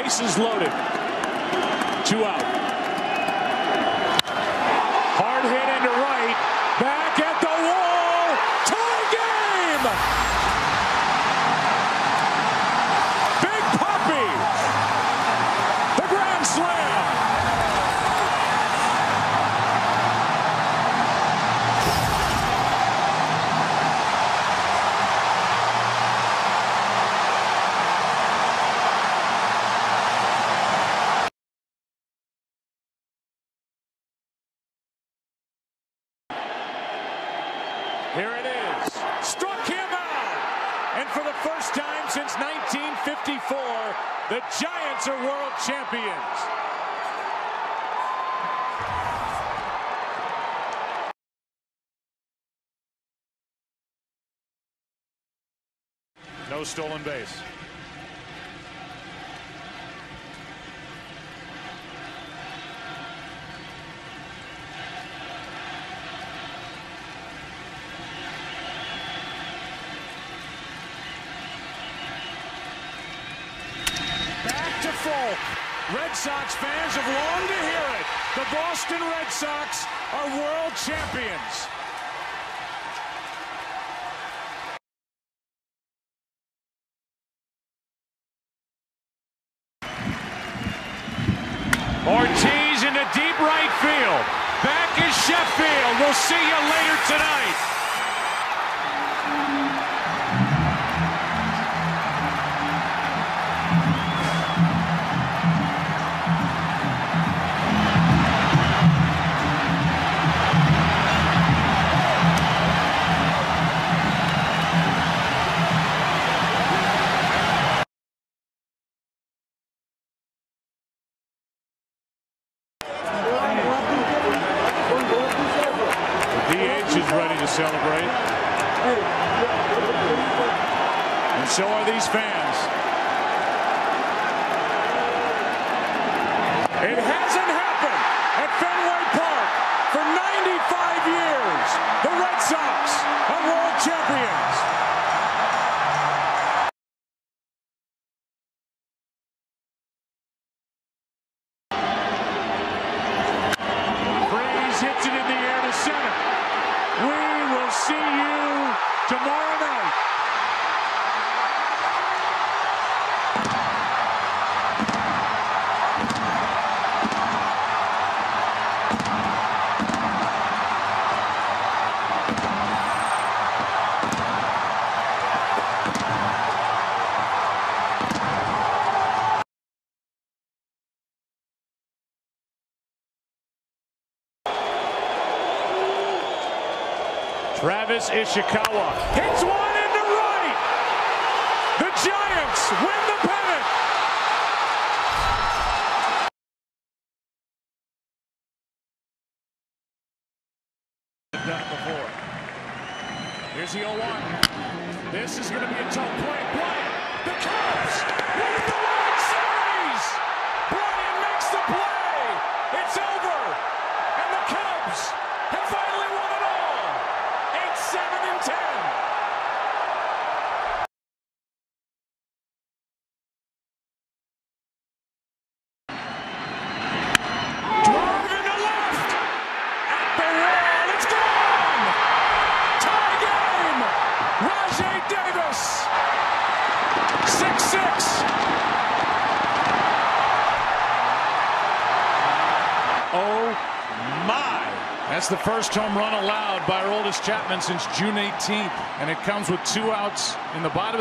bases loaded. 2 out. Hard hit into right. Back at the wall. Tie game. Big Poppy. The grand slam. Here it is. Struck him out. And for the first time since 1954, the Giants are world champions. No stolen base. Back to Folk. Red Sox fans have longed to hear it. The Boston Red Sox are world champions. Ortiz into deep right field. Back is Sheffield. We'll see you later tonight. DH is ready to celebrate. And so are these fans. It hasn't happened at Fenway Park for 95 years. The Red Sox are world champions. Freeze hits it in the air to center. We will see you tomorrow night. Travis Ishikawa hits one into right. The Giants win the pennant. Done it before. Here's the 0-1. This is going to be a tough play. Bryant, the Cubs win the World Series. Bryant makes the play. It's over. And the Cubs have finally won it all. 7-10. Drive into left. At the wall. It's gone. Tie game. Rajai Davis. 6-6. Oh my. That's the first home run allowed by Aroldis Chapman since June 18th, and it comes with 2 outs in the bottom.